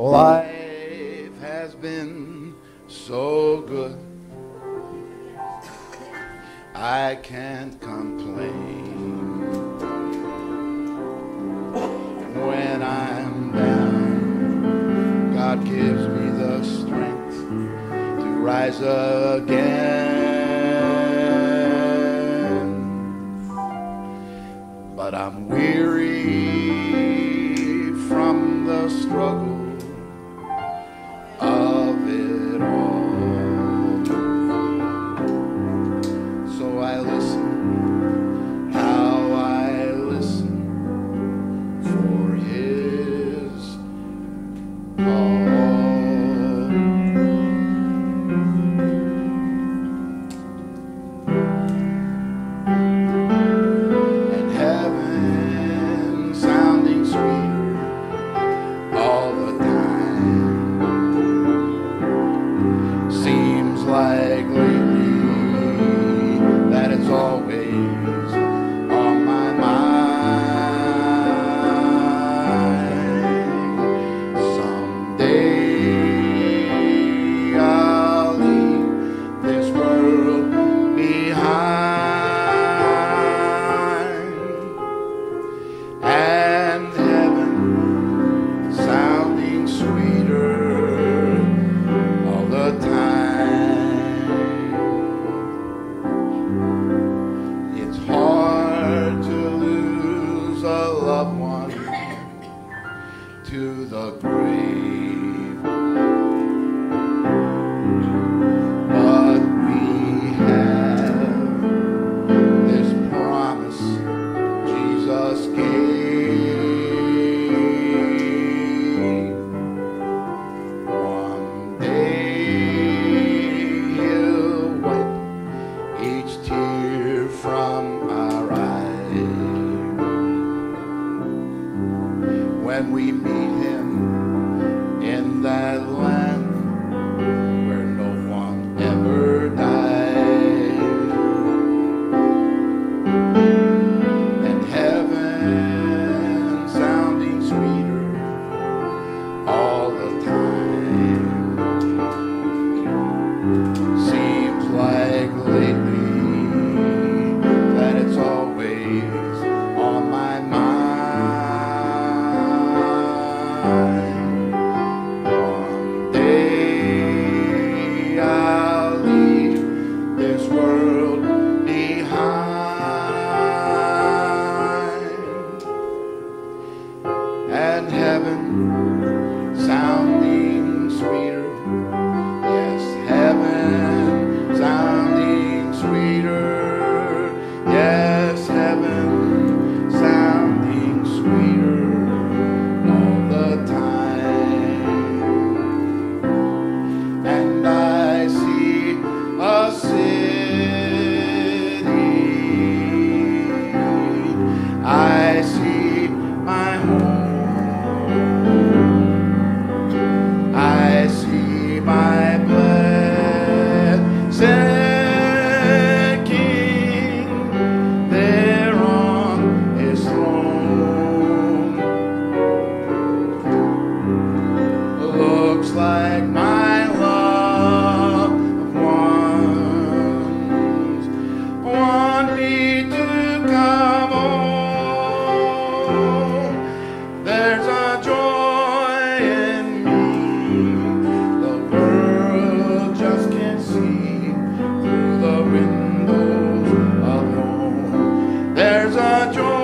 Life has been so good, I can't complain. When I'm down, God gives me the strength to rise again. But I'm weary from the struggle of it all. So I listen, how I listen for his call. And heaven sounding sweeter all the time. Seems like lately that it's always on my mind. Someday I'll leave this world behind, and heaven sounding sweeter all the time. It's hard to lose a loved one to the grave, but we have this promise Jesus gave. One day he'll wipe each tear from our eyes. When we meet him in that land where no one ever died, and heaven sounding sweeter all the time. Seems like lately that it's always on my mind. One day I'll leave this world behind, and heaven sounding sweeter. Yes, heaven sounding sweeter. Yes, heaven sounding sweeter all the time. And I see a city, I see my home, I see my blessed King there on his throne. Looks like my loved ones want me to come home. There's a joy in me the world just can't see through the windows of home. There's a joy